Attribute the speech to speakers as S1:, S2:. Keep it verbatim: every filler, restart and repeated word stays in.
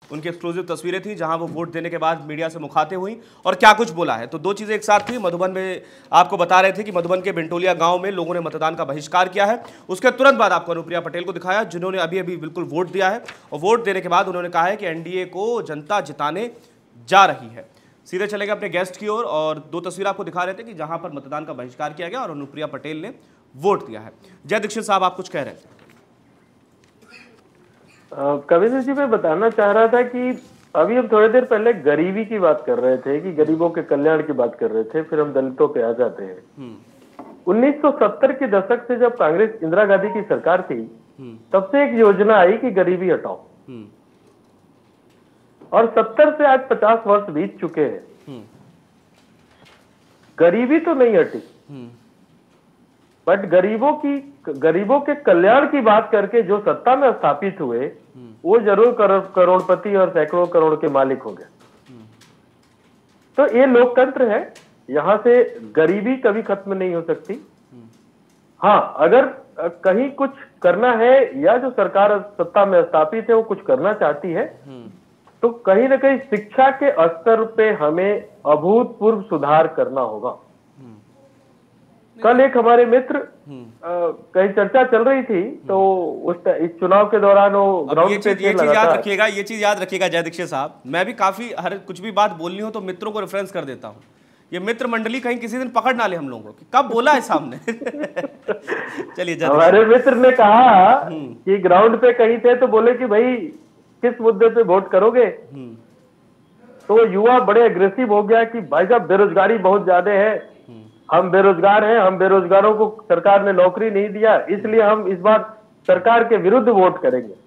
S1: उनकी एक्सक्लूसिव तस्वीरें थी जहां वो वोट देने के बाद मीडिया से मुखातिब हुई और क्या कुछ बोला है। तो दो चीजें एक साथ थी। मधुबन में आपको बता रहे थे कि मधुबन के बिंटोलिया गांव में लोगों ने मतदान का बहिष्कार किया है। उसके तुरंत बाद आपको अनुप्रिया पटेल को दिखाया, जिन्होंने अभी अभी बिल्कुल वोट दिया है और वोट देने के बाद उन्होंने कहा है कि एनडीए को जनता जिताने जा रही है। सीधे चलेंगे अपने गेस्ट की ओर और, और दो तस्वीर आपको दिखा रहे थे कि जहां पर मतदान का बहिष्कार किया गया और अनुप्रिया पटेल ने वोट दिया है। जय दीक्षित साहब, आप कुछ कह रहे थे।
S2: कविंद्र जी, मैं बताना चाह रहा था कि अभी हम थोड़ी देर पहले गरीबी की बात कर रहे थे कि गरीबों के कल्याण की बात कर रहे थे, फिर हम दलितों पे आ जाते हैं। उन्नीस सौ सत्तर के दशक से जब कांग्रेस इंदिरा गांधी की सरकार थी, तब से एक योजना आई कि गरीबी हटाओ, और सत्तर से आज पचास वर्ष बीत चुके हैं, गरीबी तो नहीं हटी, बट गरीबों की गरीबों के कल्याण की बात करके जो सत्ता में स्थापित हुए वो जरूर करोड़ करोड़पति और सैकड़ों करोड़ के मालिक हो गए। तो ये लोकतंत्र है, यहां से गरीबी कभी खत्म नहीं हो सकती। हाँ, अगर कहीं कुछ करना है या जो सरकार सत्ता में स्थापित है वो कुछ करना चाहती है, तो कहीं ना कहीं शिक्षा के स्तर पे हमें अभूतपूर्व सुधार करना होगा। कल एक हमारे मित्र कहीं चर्चा चल रही थी, तो उस इस चुनाव के दौरान वो ग्राउंड पे
S1: ये चीज याद रखिएगा, ये चीज याद रखिएगा जय दीक्षित साहब, मैं भी काफी हर कुछ भी बात बोलनी हो तो मित्रों को रेफरेंस कर देता हूँ। ये मित्र मंडली कहीं किसी दिन पकड़ ना ले हम लोगों को, कब बोला है सामने। चलिए,
S2: हमारे मित्र ने कहा कि ग्राउंड पे कहीं थे तो बोले कि भाई किस मुद्दे पे वोट करोगे, तो युवा बड़े अग्रेसिव हो गया कि भाई साहब बेरोजगारी बहुत ज्यादा है, हम बेरोजगार हैं, हम बेरोजगारों को सरकार ने नौकरी नहीं दिया, इसलिए हम इस बार सरकार के विरुद्ध वोट करेंगे।